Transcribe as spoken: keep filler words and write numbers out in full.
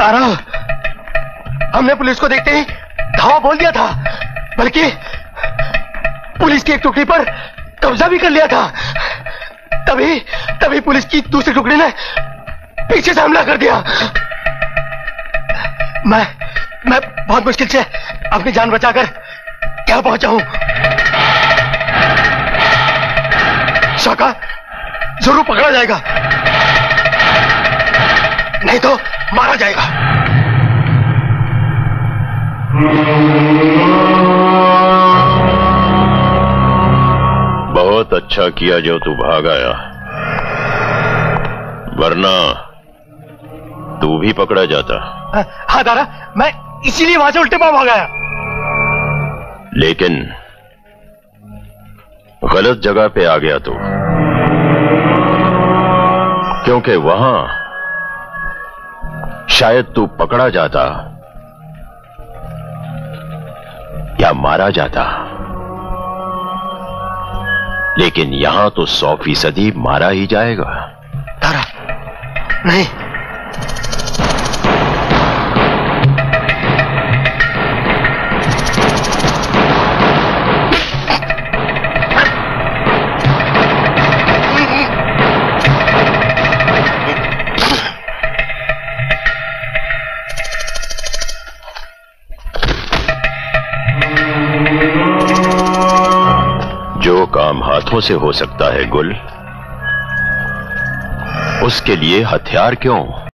तारा, हमने पुलिस को देखते ही धावा बोल दिया था, बल्कि पुलिस की एक टुकड़ी पर कब्जा भी कर लिया था। तभी तभी पुलिस की दूसरी टुकड़ी ने पीछे से हमला कर दिया। मैं मैं बहुत मुश्किल से अपनी जान बचाकर क्या पहुंचा हूं। शाका जरूर पकड़ा जाएगा, नहीं तो मारा जाएगा। बहुत अच्छा किया जो तू भाग आया, वरना तू भी पकड़ा जाता। हाँ तारा, मैं इसीलिए वहां से उल्टे पांव भाग आया। लेकिन गलत जगह पे आ गया तू, क्योंकि वहां शायद तू पकड़ा जाता या मारा जाता, लेकिन यहां तो सौ फीसदी मारा ही जाएगा। तारा, नहीं, जो काम हाथों से हो सकता है गुल, उसके लिए हथियार क्यों?